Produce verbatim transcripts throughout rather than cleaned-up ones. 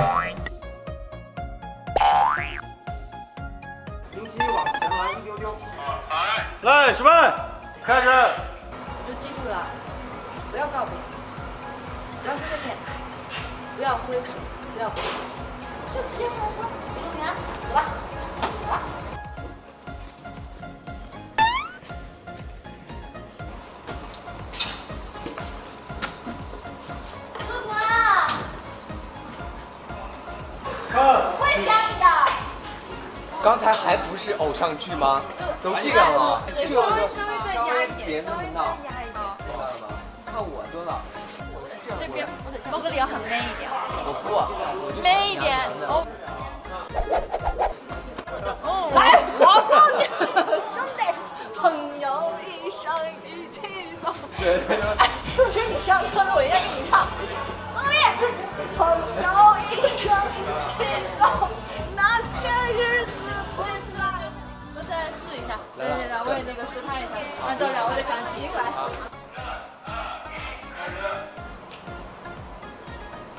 零七往前来一丢丢。 来， 来，示范，开始。 就记住了，不要告别，不要说再见，不要挥手，不要挥手，就直接上车，别留言，走吧，走吧。 会想你的。 刚才还不是偶像剧吗？都这样了，这个就稍微别那么闹，明白了吗？看我多老，我是这样。 这边我的莫格里要很 man 一点。 我不，我就 man 一点。哦，来，我帮你，兄弟，朋友一生一起走。 对对对。 其实你上课了，我应该给你唱。莫格里，朋友一生一起走。 那些日子不再。我再试一下，对对对，我也那个试探一下，按照两位的感情来。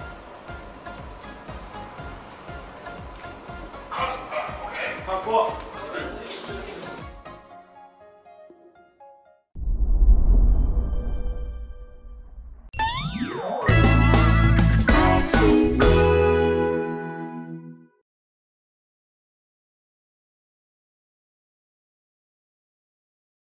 看过。